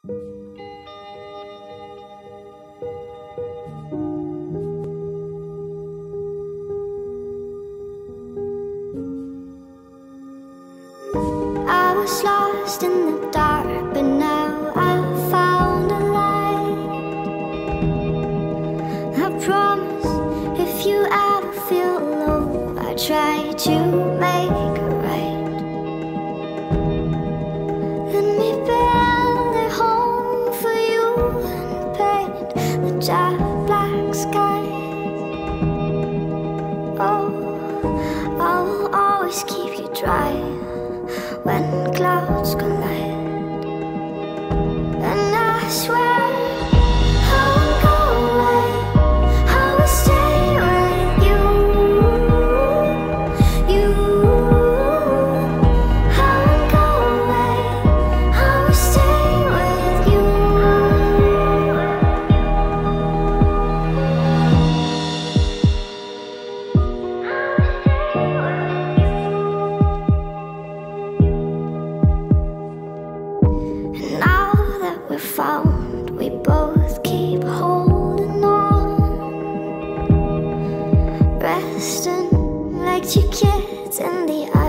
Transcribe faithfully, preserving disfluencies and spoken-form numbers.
I was lost in the dark, but now I found a light. I promise, if you ever feel low, I try to make it right. Let me build a home for you and paint the dark black skies. Oh, I will always keep you dry when clouds collide. And I swear I won't go away, I will stay with you. You, I won't go away, I will stay with you. And now that we're found, we both keep holding on, resting like two kids in the